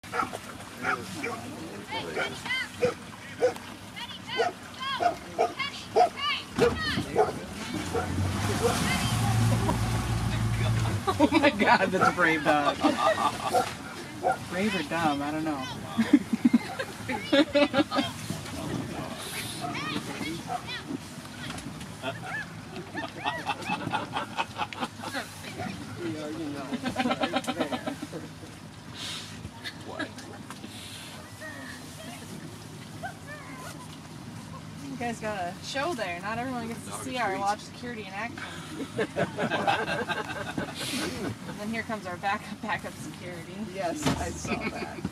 Oh my God, that's a brave dog. Brave or dumb, I don't know. You guys got a show there. Not everyone gets to see our lodge security in action. And then here comes our backup security. Yes, I saw that.